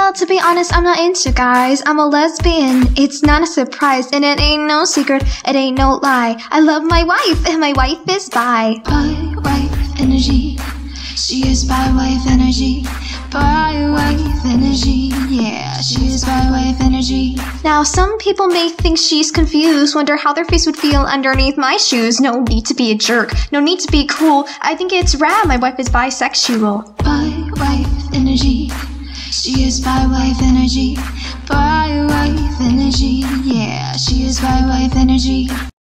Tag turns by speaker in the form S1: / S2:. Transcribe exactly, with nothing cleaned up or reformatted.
S1: Well, to be honest, I'm not into guys. I'm a lesbian. It's not a surprise, and it ain't no secret. It ain't no lie. I love my wife, and my wife is bi.
S2: Bi-wife energy. She is bi-wife energy. Bi-wife energy. Yeah, she is bi-wife energy.
S1: Now, some people may think she's confused, wonder how their face would feel underneath my shoes. No need to be a jerk. No need to be cool. I think it's rad my wife is bisexual.
S2: Bi-wife energy. She is bi-wife energy. Bi-wife energy. Yeah, she is bi-wife energy.